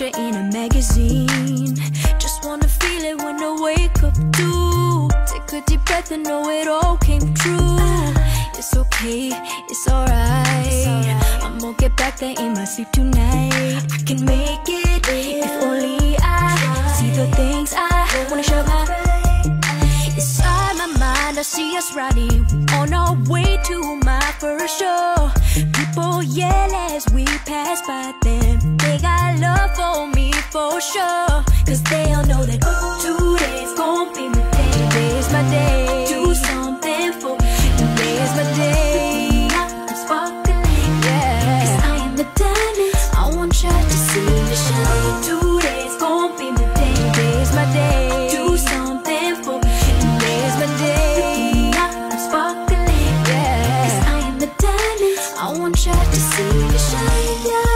picture in a magazine. Just wanna feel it when I wake up too. Take a deep breath and know it all came true. It's okay, it's alright. I'm gonna get back there in my sleep tonight. I can make it if only I see the things I wanna show my. Inside my mind I see us riding on our way to my first show. People yell as we pass by them. They got love for me for sure. Cause they all know that today's gon' be my day. Today's my day. Do something for me. Today's my day. I'm sparkling, yeah. Cause I am the diamond. I want you to see me shine. Today's gon' be my day. Today's my day. Do something for me. Today's my day. I'm sparkling, yeah. Cause I am the diamond. I want you to see me shine, yeah.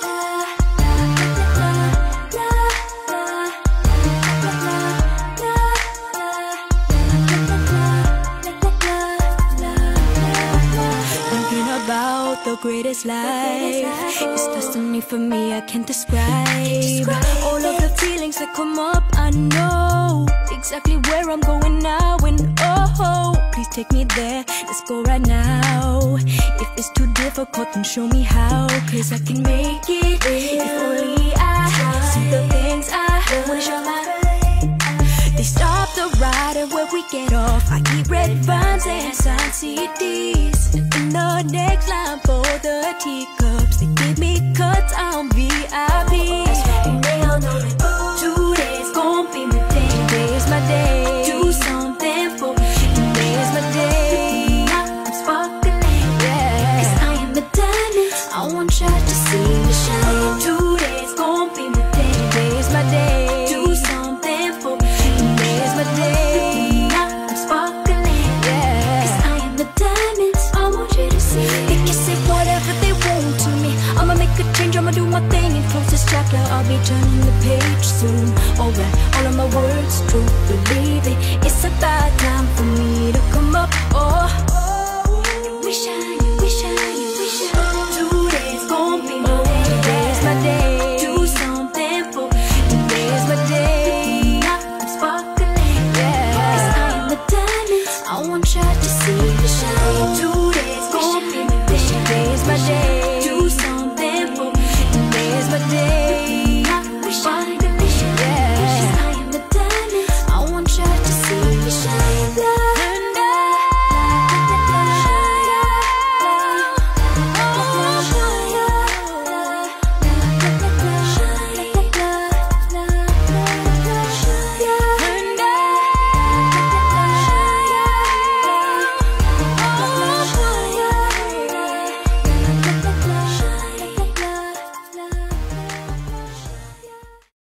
The greatest life, it's destiny for me, I can't describe. All of the feelings that come up, I know exactly where I'm going now. And oh, please take me there, let's go right now. If it's too difficult, then show me how. Cause I can make it if only I see the things I wanna show my. They stop the ride and where we get off, I eat red vines and sign CDs. In the next line for the teacups, they give me cuts on VIPs. And they all know that today's gon' be my day. Today's my day. Do something for me. Today's my day. I'm sparkling, yeah. Cause I am the diamond. I want you to see me shine. Today's gon' be my day. Today's my day. Do something for me. Today's my day. I'm sparkling, yeah. Cause I am the diamond. I want you to see. They can say whatever they want to me. I'ma make a change, I'ma do my thing and close this chapter. I'll be turning the page soon. Alright, all of my words true, believe it. It's about time for me to come up. Oh, we shine.